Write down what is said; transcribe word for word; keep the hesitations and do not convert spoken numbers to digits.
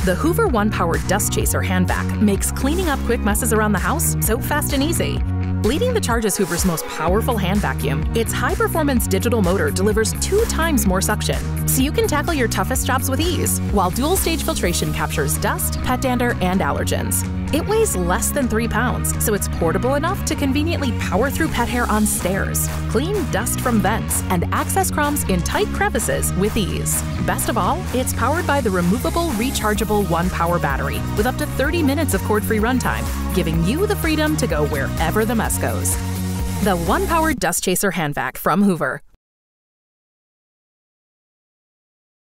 The Hoover ONEPWR Dust Chaser Hand Vac makes cleaning up quick messes around the house so fast and easy. Leading the charge is Hoover's most powerful hand vacuum. Its high-performance digital motor delivers two times more suction, so you can tackle your toughest jobs with ease, while dual-stage filtration captures dust, pet dander, and allergens. It weighs less than three pounds, so it's portable enough to conveniently power through pet hair on stairs, clean dust from vents, and access crumbs in tight crevices with ease. Best of all, it's powered by the removable, rechargeable ONEPWR battery with up to thirty minutes of cord-free runtime, giving you the freedom to go wherever the mess goes. The ONEPWR Dust Chaser Hand Vac from Hoover.